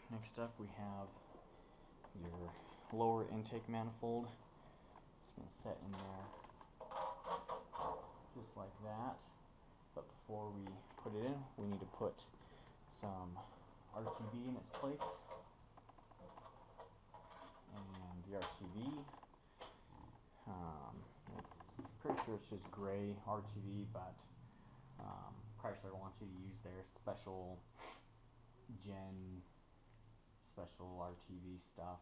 next up we have your lower intake manifold. It's going to set in there just like that. But before we put it in, we need to put some RTV in its place. And the RTV, it's pretty sure it's just gray RTV, but Chrysler wants you to use their special special RTV stuff.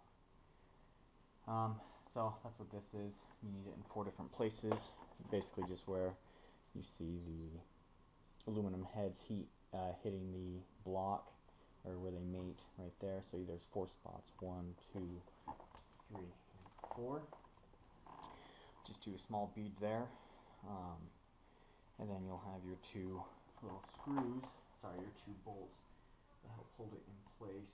So that's what this is. You need it in 4 different places. Basically just where you see the aluminum heads hitting the block, or where they mate right there. So there's 4 spots, 1, 2, 3, and 4. Just do a small bead there, and then you'll have your 2 little screws, your 2 bolts that help hold it in place.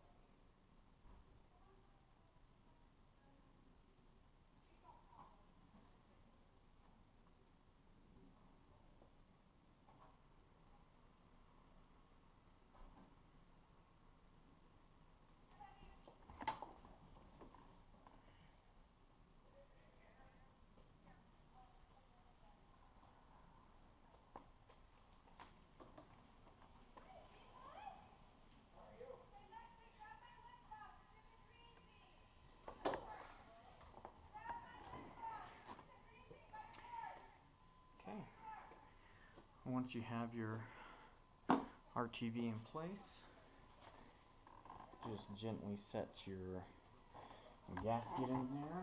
Once you have your RTV in place, just gently set your gasket in there,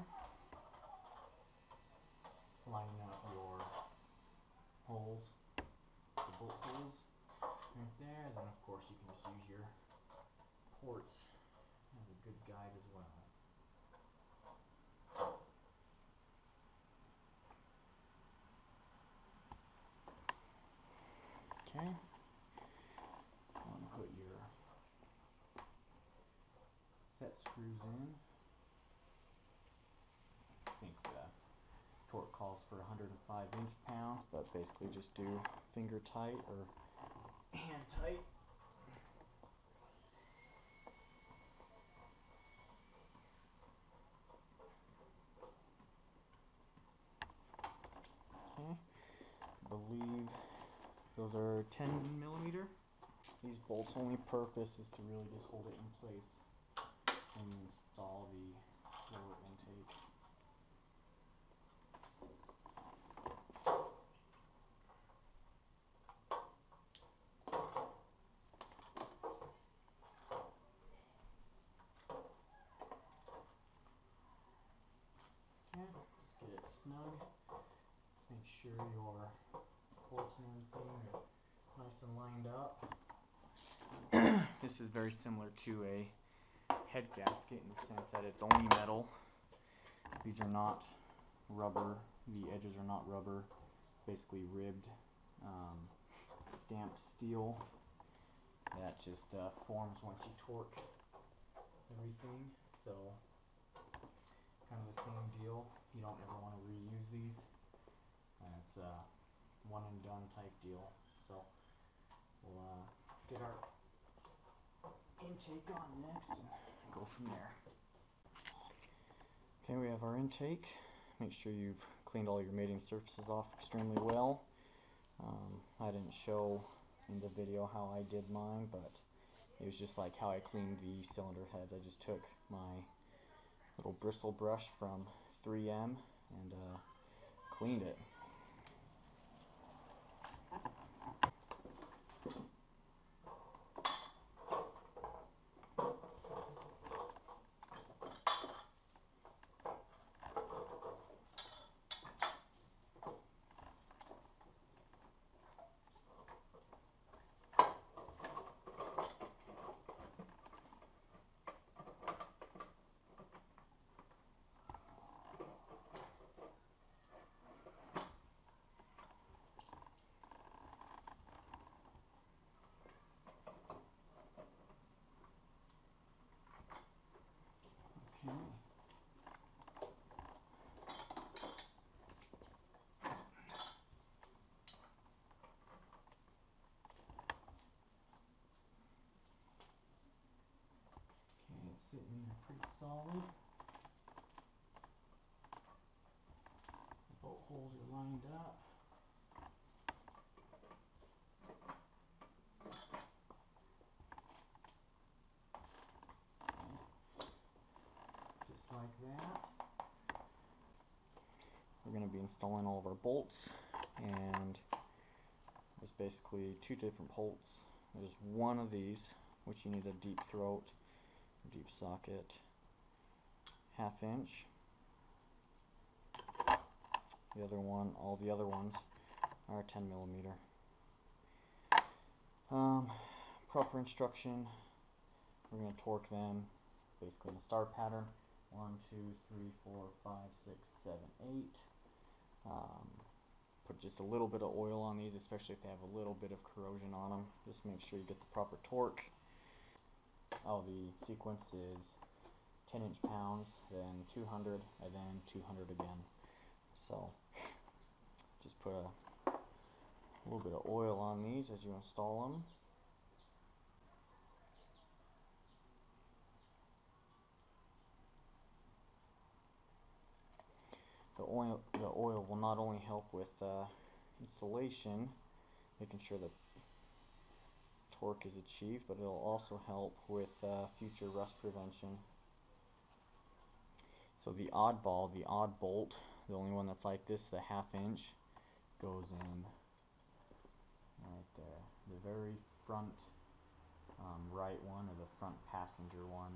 lining up your holes, the bolt holes right there. Then of course you can just use your ports as a good guide as well. Okay, put your set screws in. I think the torque calls for 105 inch-pounds, but basically just do finger tight or hand tight. Okay, I believe those are 10mm. These bolts' only purpose is to really just hold it in place and install the lower intake. Okay, just get it snug. Make sure your ports and everything are nice and lined up. This is very similar to a head gasket in the sense that it's only metal. These are not rubber. The edges are not rubber. It's basically ribbed, stamped steel that just forms once you torque everything. So kind of the same deal. You don't ever want to reuse these. It's a one and done type deal. So we'll get our intake on next and go from there. Okay, we have our intake. Make sure you've cleaned all your mating surfaces off extremely well. I didn't show in the video how I did mine, but it was just like how I cleaned the cylinder heads. I just took my little bristle brush from 3M and cleaned it. sitting there pretty solid. The bolt holes are lined up. Just like that. We're going to be installing all of our bolts, and there's basically two different bolts. There's one of these, which you need a deep throat, deep socket, 1/2 inch. The other one, all the other ones are 10 millimeter. Proper instruction, we're going to torque them basically in a star pattern. 1, 2, 3, 4, 5, 6, 7, 8. Put just a little bit of oil on these, especially if they have a little bit of corrosion on them. Just make sure you get the proper torque. Oh, the sequence is 10 inch-pounds, then 200, and then 200 again. So just put a little bit of oil on these as you install them. The oil will not only help with installation, making sure that torque is achieved, but it'll also help with future rust prevention. So the odd bolt, the only one that's like this, the 1/2 inch, goes in right there, the very front right one, or the front passenger one.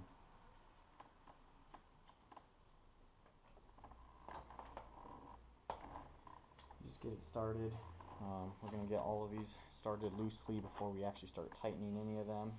Just get it started. We're going to get all of these started loosely before we actually start tightening any of them.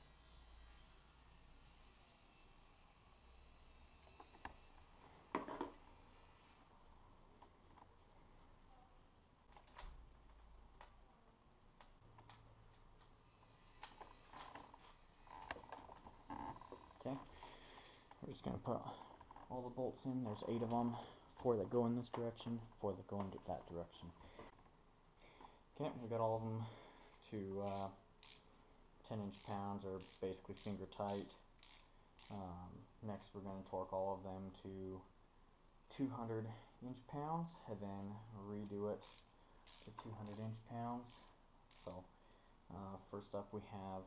Okay, we're just going to put all the bolts in. There's 8 of them, 4 that go in this direction, 4 that go in that direction. Okay, we got all of them to 10 inch-pounds, or basically finger tight. Next we're going to torque all of them to 200 inch-pounds, and then redo it to 200 inch-pounds. So first up we have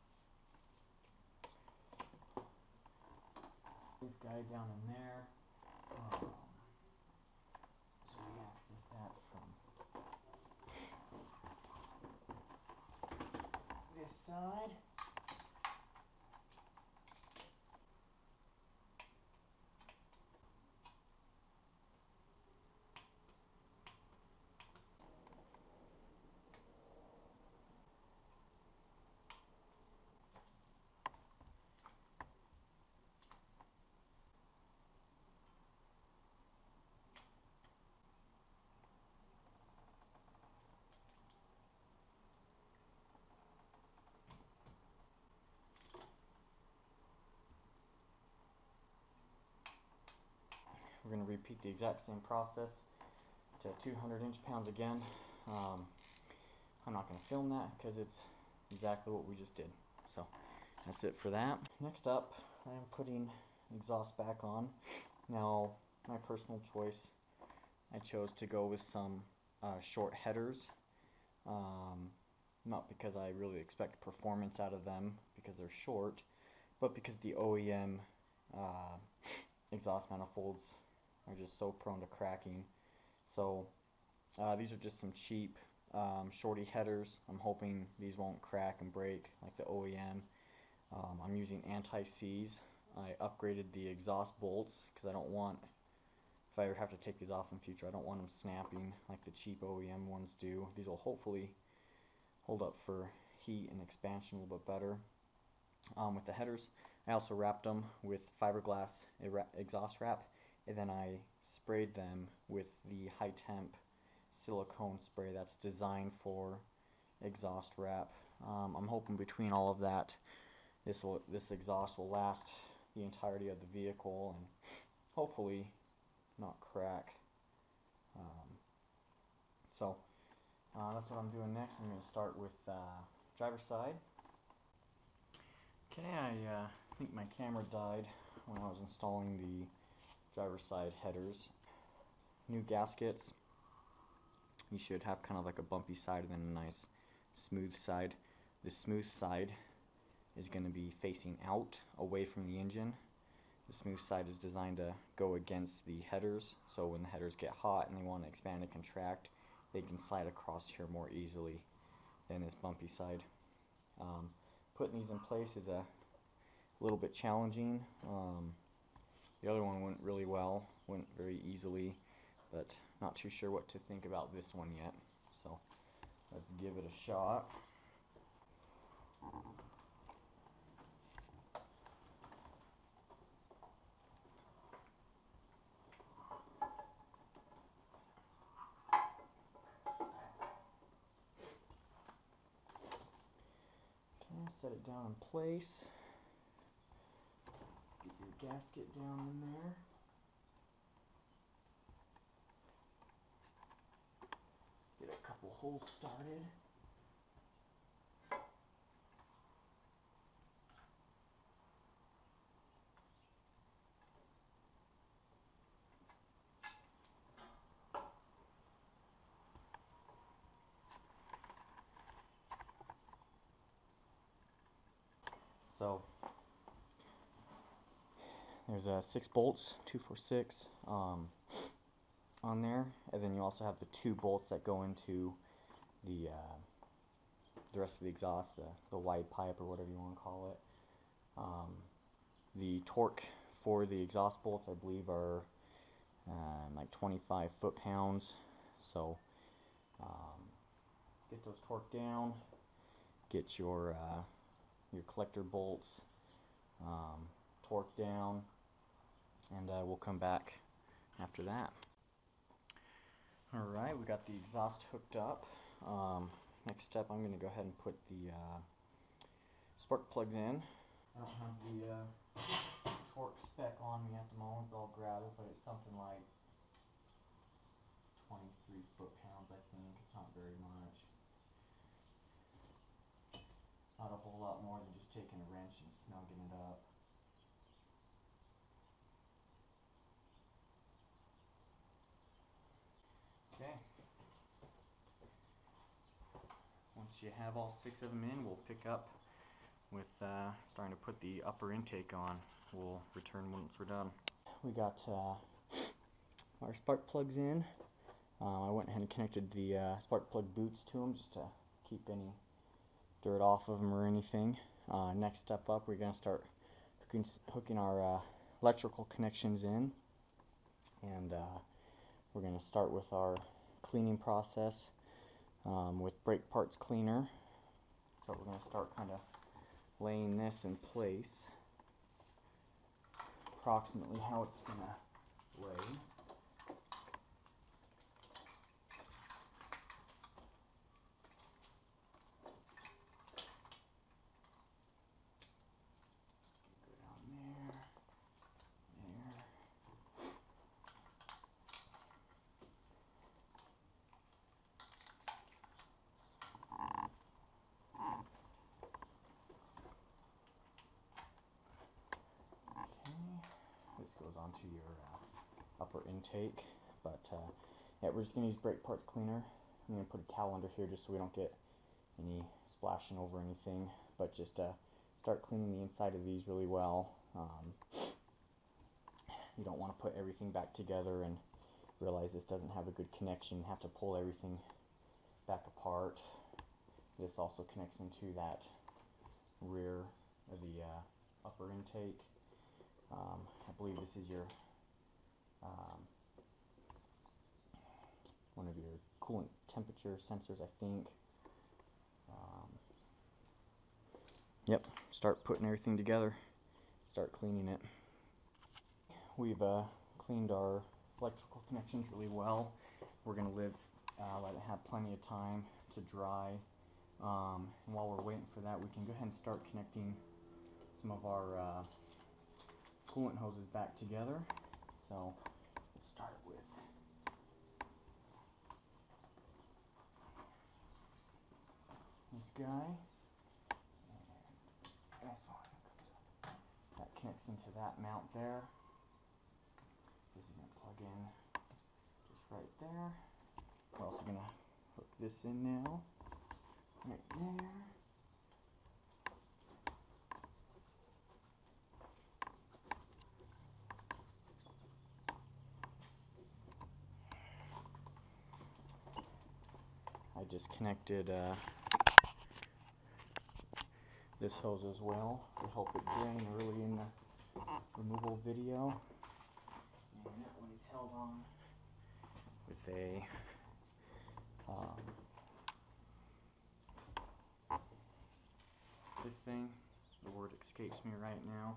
this guy down in there. So we access that from this side. We're going to repeat the exact same process to 200 inch-pounds again. I'm not going to film that because it's exactly what we just did. So that's it for that. Next up, I'm putting exhaust back on. Now, my personal choice, I chose to go with some short headers. Not because I really expect performance out of them because they're short, but because the OEM exhaust manifolds are just so prone to cracking. So these are just some cheap shorty headers. I'm hoping these won't crack and break like the OEM. I'm using anti-seize. I upgraded the exhaust bolts because I don't want, if I ever have to take these off in future, I don't want them snapping like the cheap OEM ones do. These will hopefully hold up for heat and expansion a little bit better. With the headers, I also wrapped them with fiberglass exhaust wrap, and then I sprayed them with the high temp silicone spray that's designed for exhaust wrap. I'm hoping between all of that, this exhaust will last the entirety of the vehicle and hopefully not crack. So that's what I'm doing next. I'm going to start with driver's side. Okay, I I think my camera died when I was installing the driver's side headers. New gaskets, you should have kind of like a bumpy side and then a nice smooth side. The smooth side is going to be facing out, away from the engine. The smooth side is designed to go against the headers, so when the headers get hot and they want to expand and contract, they can slide across here more easily than this bumpy side. Putting these in place is a little bit challenging. The other one went really well, went very easily, but not too sure what to think about this one yet. So let's give it a shot. Set it down in place. Get your gasket down in there. Get a couple holes started. So there's 6 bolts, 2, 4, 6 on there, and then you also have the 2 bolts that go into the rest of the exhaust, the wide pipe or whatever you want to call it. The torque for the exhaust bolts, I believe, are like 25 foot-pounds. So get those torqued down. Get your collector bolts torqued down, and we'll come back after that. Alright, we got the exhaust hooked up. Next step, I'm going to go ahead and put the spark plugs in. I don't have the torque spec on me at the moment, but I'll grab it, but it's something like 23 foot-pounds, I think. It's not very much. Not a whole lot more than just taking a wrench and snugging it up. Okay. Once you have all 6 of them in, we'll pick up with starting to put the upper intake on. We'll return once we're done. We got our spark plugs in. I went ahead and connected the spark plug boots to them just to keep any dirt off of them or anything. Next step up, we're going to start hooking our electrical connections in, and we're going to start with our cleaning process with brake parts cleaner. So we're going to start kind of laying this in place, approximately how it's going to lay. Onto your upper intake, but yeah, we're just going to use brake parts cleaner. I'm going to put a towel under here just so we don't get any splashing over anything, but just start cleaning the inside of these really well. You don't want to put everything back together and realize this doesn't have a good connection, have to pull everything back apart. This also connects into that rear of the upper intake. I believe this is your one of your coolant temperature sensors, I think. Yep, start putting everything together, start cleaning it. We've cleaned our electrical connections really well. We're going to let it have plenty of time to dry. And while we're waiting for that, we can go ahead and start connecting some of our coolant hoses back together. So we'll start with this guy, and this one. connects into that mount there. This is going to plug in just right there. We're also going to hook this in now, right there. I disconnected this hose as well to help it drain early in the removal video. And that one is held on with a this thing. The word escapes me right now.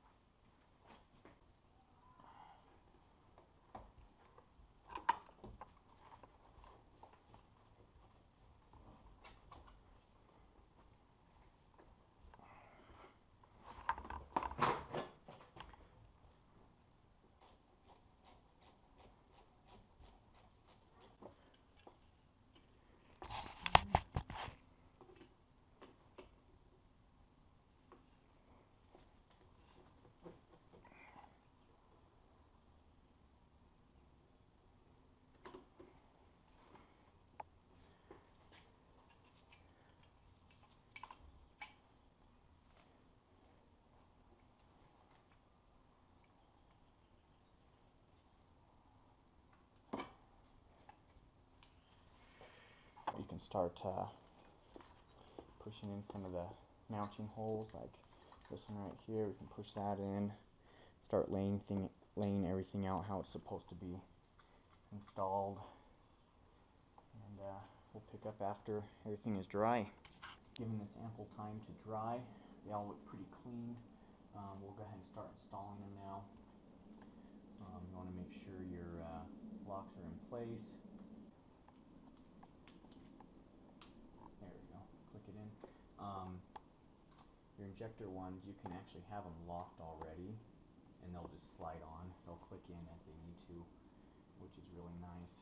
You can start pushing in some of the mounting holes, like this one right here. We can push that in, start laying everything out how it's supposed to be installed, and we'll pick up after everything is dry. Given this ample time to dry, they all look pretty clean. We'll go ahead and start installing them now. You want to make sure your locks are in place. There we go. Click it in. Your injector ones, you can actually have them locked already, and they'll just slide on. They'll click in as they need to, which is really nice.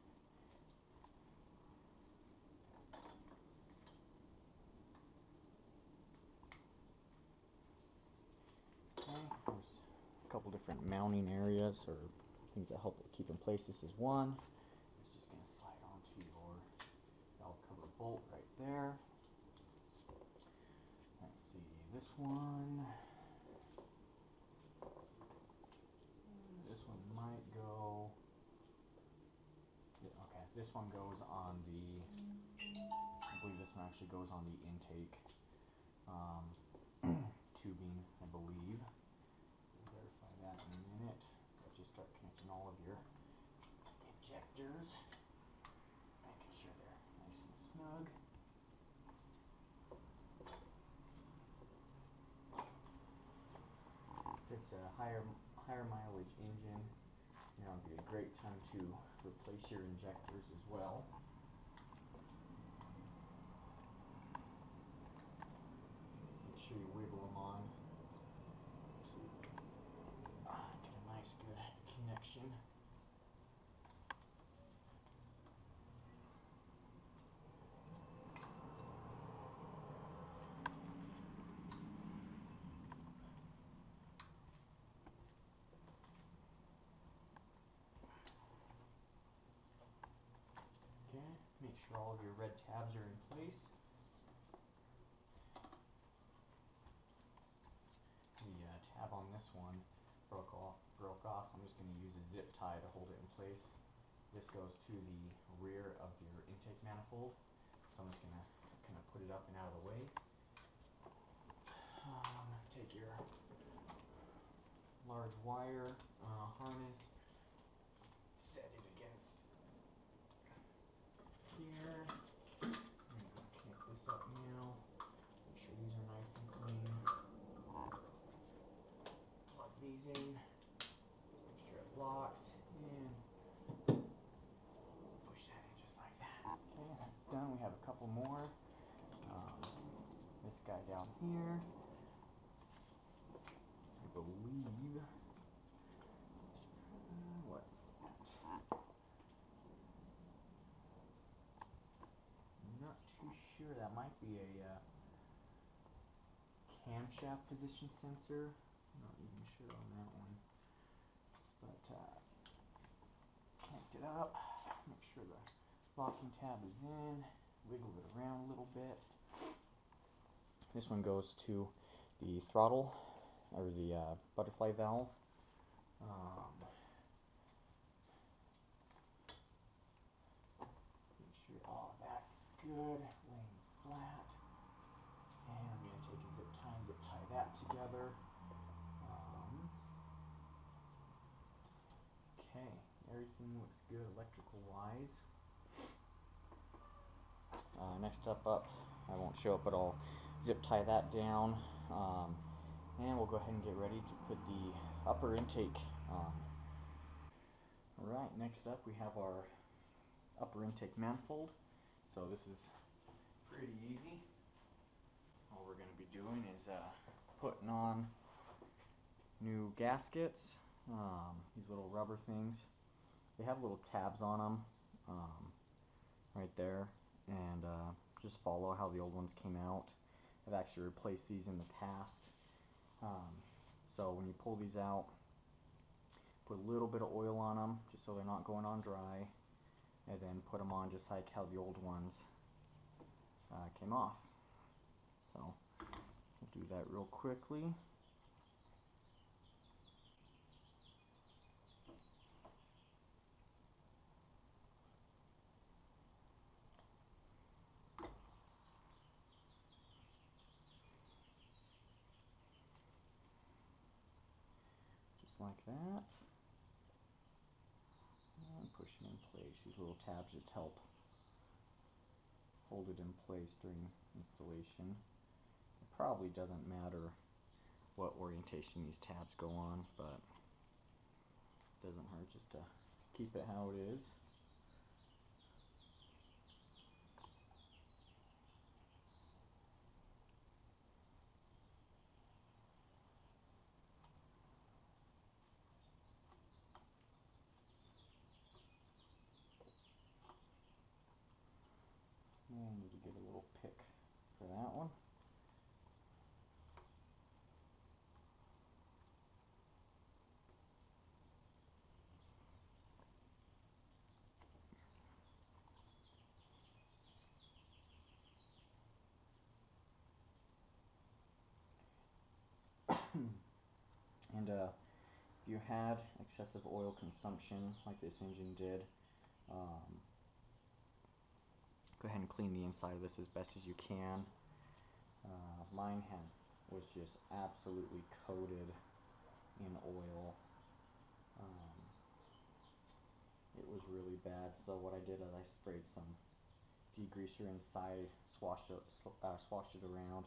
Okay, there's a couple different mounting areas or things that help it keep in place. This is one. It's just going to slide onto your valve cover bolt right there. Let's see, this one. This one might go. Okay, this one goes on the. I believe this one actually goes on the intake tubing, I believe. We'll verify that in a minute. Let's just start connecting all of your injectors, making sure they're nice and snug. If it's a higher mileage engine, you know, it'd be a great time to replace your injectors as well. Make sure you wiggle them on. Get a nice good connection. Okay, make sure all of your red tabs are in place. The tab on this one broke off, so I'm just going to use a zip tie to hold it in place. This goes to the rear of your intake manifold, so I'm just going to kind of put it up and out of the way. Take your large wire harness, set it against here. I'm going to connect this up now. Make sure these are nice and clean. Plug these in. Make sure it locks in. Push that in just like that. Okay, that's done. We have a couple more. This guy down here. I believe. What is that? I'm not too sure. That might be a camshaft position sensor. Not even sure on that one, but can't get up. Make sure the locking tab is in. Wiggle it around a little bit. This one goes to the throttle, or the butterfly valve. Make sure all that's good, laying flat. And I'm going to take a zip tie and zip tie that together. Okay, everything looks good electrical wise. Next up, I won't show it, but I'll zip tie that down. And we'll go ahead and get ready to put the upper intake on. Alright, next up we have our upper intake manifold. So this is pretty easy. All we're going to be doing is putting on new gaskets, these little rubber things. They have little tabs on them right there, and just follow how the old ones came out. I've actually replaced these in the past. So when you pull these out, put a little bit of oil on them just so they're not going on dry, and then put them on just like how the old ones came off. So we'll do that real quickly. Just like that. And push it in place. These little tabs just help hold it in place during installation. It probably doesn't matter what orientation these tabs go on, but it doesn't hurt just to keep it how it is. And I need to get a little pick for that one. And if you had excessive oil consumption like this engine did, go ahead and clean the inside of this as best as you can. Mine was just absolutely coated in oil. It was really bad, so what I did is I sprayed some degreaser inside, swashed it around.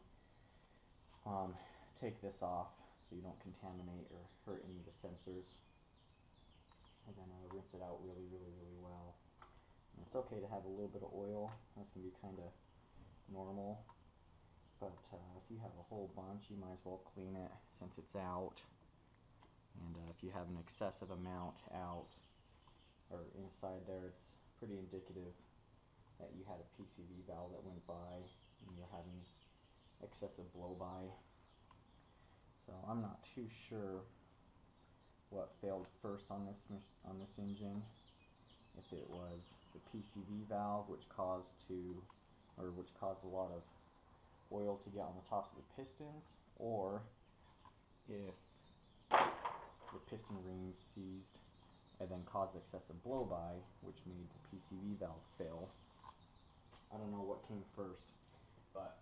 Take this off so you don't contaminate or hurt any of the sensors, and then rinse it out really well. And it's okay to have a little bit of oil. That's going to be kind of normal, but if you have a whole bunch, you might as well clean it since it's out. And if you have an excessive amount out or inside there, it's pretty indicative that you had a PCV valve that went by and you're having excessive blow-by. So I'm not too sure what failed first on this engine. If it was the PCV valve, which caused a lot of oil to get on the tops of the pistons, or if the piston rings seized and then caused excessive blow-by, which made the PCV valve fail. I don't know what came first, but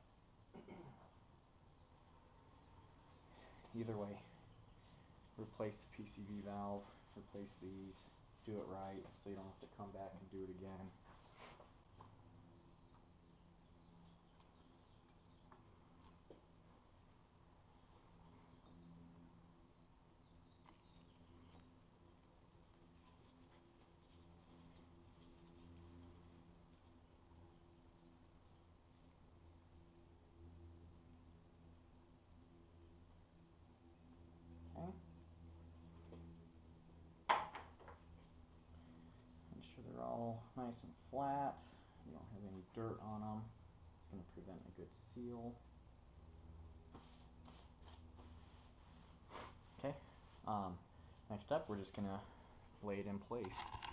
either way, replace the PCV valve, replace these, do it right so you don't have to come back and do it again. Okay. Make sure they're all nice and flat. You don't have any dirt on them. It's going to prevent a good seal. Next up, we're just gonna lay it in place.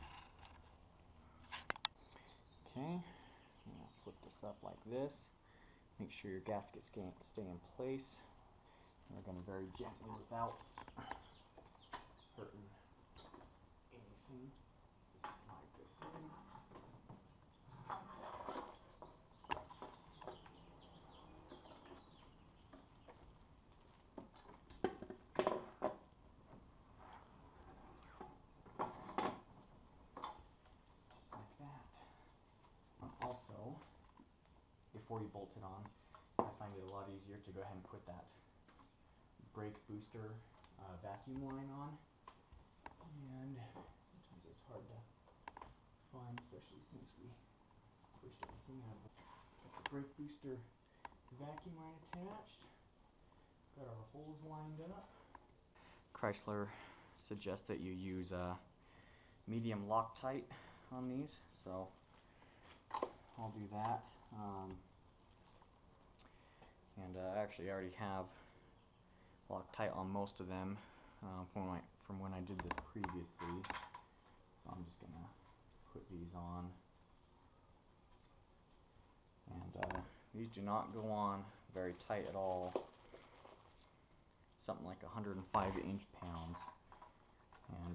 Okay, I'm gonna flip this up like this. Make sure your gaskets stay in place. And we're gonna very gently, without hurting anything, just slide this in. Also, before you bolt it on, I find it a lot easier to go ahead and put that brake booster vacuum line on. And sometimes it's hard to find, especially since we pushed everything out. Got the brake booster vacuum line attached. Got our holes lined up. Chrysler suggests that you use medium Loctite on these, so I'll do that. And I actually already have Loctite on most of them from when I did this previously. So I'm just gonna put these on. And these do not go on very tight at all. Something like 105 inch-pounds. And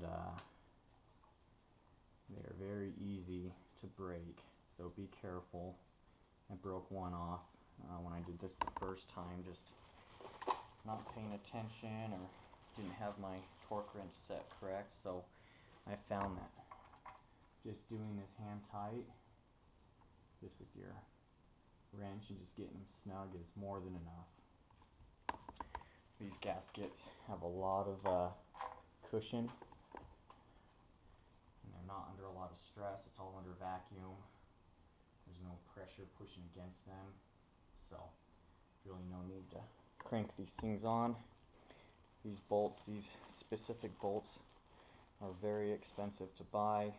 they're very easy to break, so be careful. I broke one off when I did this the first time, just not paying attention or didn't have my torque wrench set correct, so I found that just doing this hand tight, just with your wrench and just getting them snug, is more than enough. These gaskets have a lot of cushion, and they're not under a lot of stress. It's all under vacuum. There's no pressure pushing against them, so really no need to crank these things on. These bolts, these specific bolts, are very expensive to buy.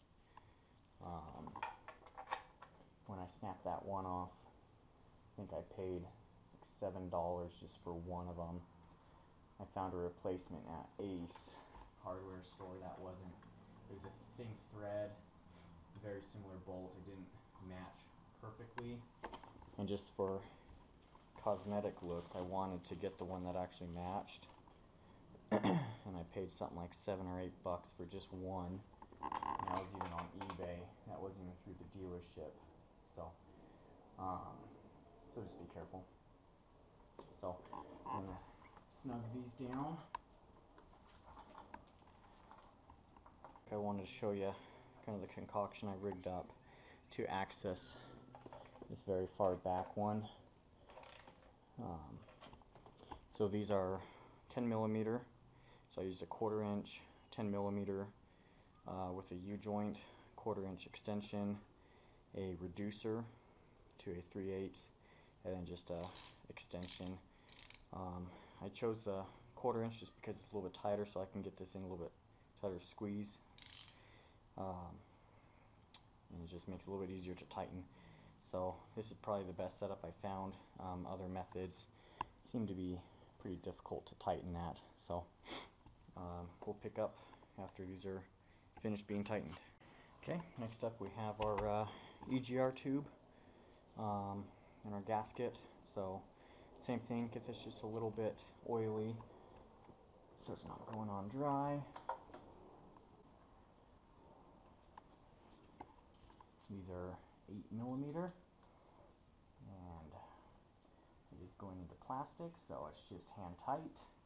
When I snapped that one off, I think I paid like $7 just for one of them. I found a replacement at Ace hardware store that wasn't. It was the same thread, very similar bolt. It didn't match perfectly, and just for cosmetic looks, I wanted to get the one that actually matched. And I paid something like $7 or $8 for just one. And that was even on eBay. That wasn't even through the dealership. So just be careful. So I'm gonna snug these down. I wanted to show you kind of the concoction I rigged up to access this very far back one. So these are 10 millimeter. So I used a 1/4 inch, 10 millimeter with a U-joint, 1/4 inch extension, a reducer to a 3/8, and then just a extension. I chose the 1/4 inch just because it's a little bit tighter, so I can get this in a little bit tighter squeeze. And it just makes it a little bit easier to tighten. So this is probably the best setup I found. Other methods seem to be pretty difficult to tighten that. So we'll pick up after these are finished being tightened. Okay, next up we have our EGR tube and our gasket. So same thing, get this just a little bit oily so it's not going on dry. These are 8 millimeter, and it is going into plastic, so it's just hand tight.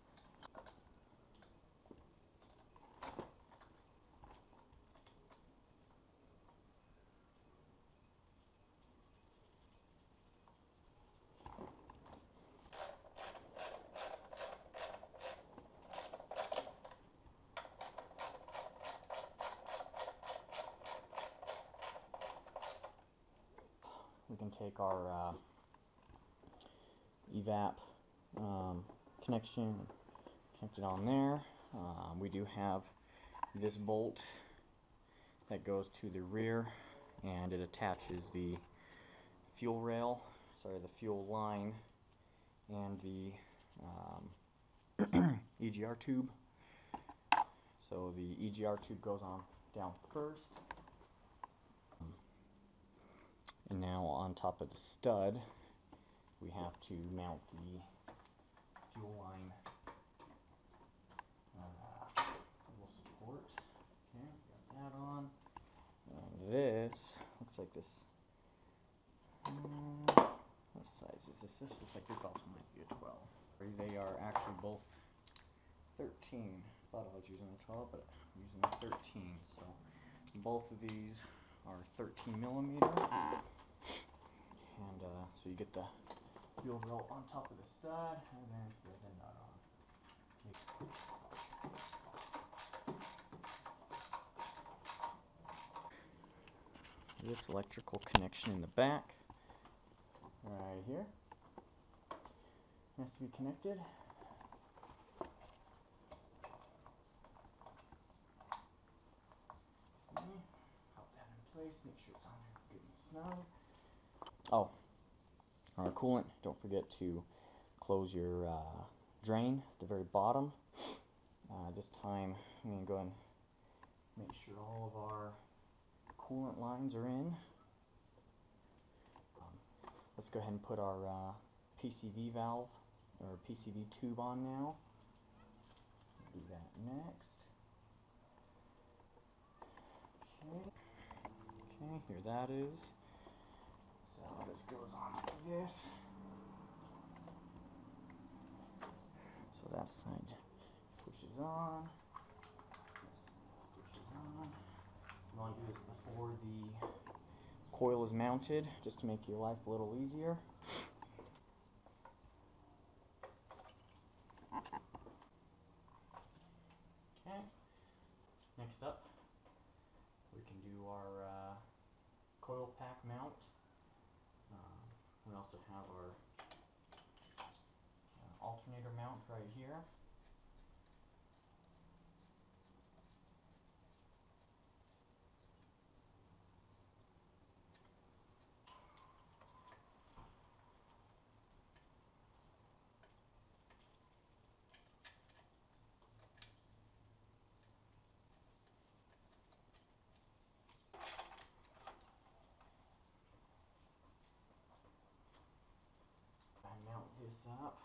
We can take our evap connection, connect it on there. We do have this bolt that goes to the rear, and it attaches the fuel rail, the fuel line, and the EGR tube. So the EGR tube goes on down first. And now on top of the stud, we have to mount the fuel line little support. Okay, got that on. And this looks like this. What size is this? This looks like this also might be a 12. They are actually both 13. Thought I was using a 12, but I'm using a 13. So both of these are 13 millimeter. And so you get the fuel rail on top of the stud, and then put the nut on. This electrical connection in the back, right here, has to be connected. Pop that in place, make sure it's on there good and snug. Oh, our coolant, don't forget to close your drain at the very bottom. This time I'm going to go ahead and make sure all of our coolant lines are in. Let's go ahead and put our PCV valve or PCV tube on now. Do that next. Okay, here that is. So this goes on like this. So that side pushes on. This side pushes on. You want to do this before the coil is mounted, just to make your life a little easier. Okay. Next up, we can do our coil pack mount. We also have our alternator mount right here. Mount this up.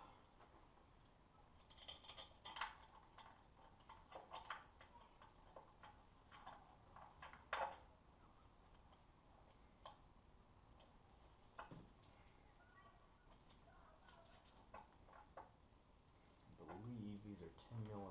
I believe these are 10 millimeter.